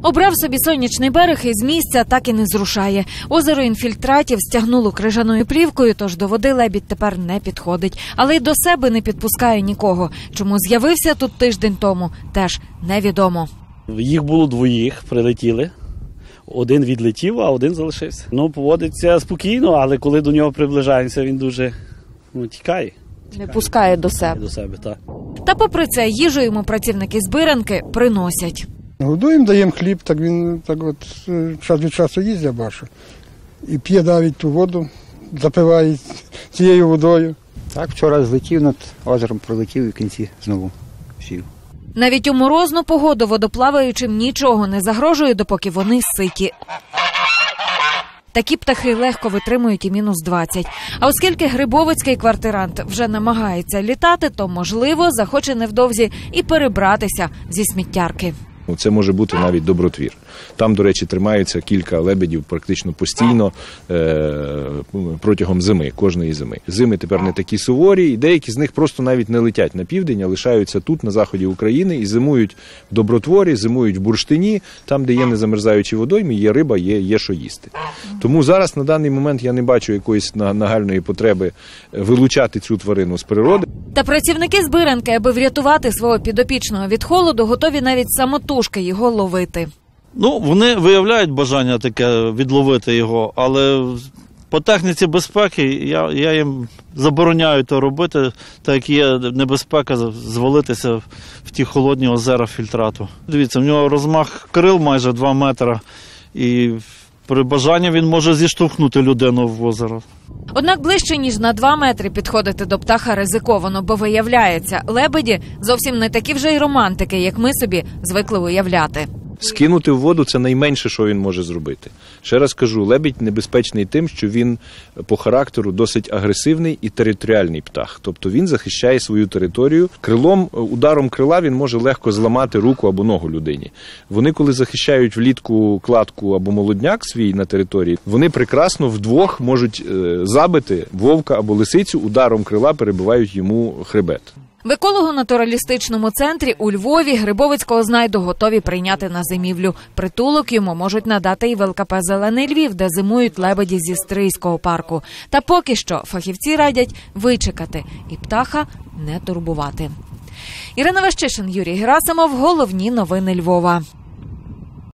Обрав собі сонячний берег і з місця так і не зрушає. Озеро інфільтратів стягнуло крижаною плівкою, тож до води лебідь тепер не підходить. Але й до себе не підпускає нікого. Чому з'явився тут тиждень тому, теж невідомо. Їх було двоїх, прилетіли. Один відлетів, а один залишився. Поводиться спокійно, але коли до нього приближаємося, він дуже тікає. Не пускає до себе. До себе, так. Та попри це, їжу йому працівники збиранки приносять. Годуємо, даємо хліб, так він так от час від часу їсть, я бачу. І п'є навіть ту воду, запиває цією водою. Так, вчора злетів над озером, пролетів і в кінці знову сів. Навіть у морозну погоду водоплаваючим нічого не загрожує, допоки вони ситі. Такі птахи легко витримують і мінус 20. А оскільки грибовицький квартирант вже намагається літати, то, можливо, захоче невдовзі і перебратися зі сміттярки. Це може бути навіть добротвір. Там, до речі, тримаються кілька лебедів практично постійно протягом зими, кожної зими. Зими тепер не такі суворі, і деякі з них просто навіть не летять на південь, а лишаються тут, на заході України, і зимують в добротворі, зимують в бурштині, там, де є незамерзаючі водойми, є риба, є що їсти. Тому зараз, на даний момент, я не бачу якоїсь нагальної потреби вилучати цю тварину з природи. Та працівники збиранки, аби врятувати свого підопічного від холоду, готові навіть самотужки його ловити. Вони виявляють бажання таке відловити його, але по техніці безпеки я їм забороняю це робити, так як є небезпека звалитися в ті холодні озера фільтрату. Дивіться, в нього розмах крил майже 2 метри, і при бажанні він може зіштовхнути людину в озеро. Однак ближче, ніж на 2 метри підходити до птаха ризиковано, бо виявляється, лебеді зовсім не такі вже й романтики, як ми собі звикли уявляти. Скинути в воду – це найменше, що він може зробити. Ще раз кажу, лебідь небезпечний тим, що він по характеру досить агресивний і територіальний птах. Тобто він захищає свою територію. Ударом крила він може легко зламати руку або ногу людині. Вони, коли захищають влітку кладку або молодняк свій на території, вони прекрасно вдвох можуть забити вовка або лисицю, ударом крила перебивають йому хребет. В еколого-натуралістичному центрі у Львові Грибовицького знайду готові прийняти на зимівлю. Притулок йому можуть надати і в ЛКП «Зелений Львів», де зимують лебеді зі Стрийського парку. Та поки що фахівці радять вичекати і птаха не турбувати. Ірина Ващишин, Юрій Герасимов. Головні новини Львова.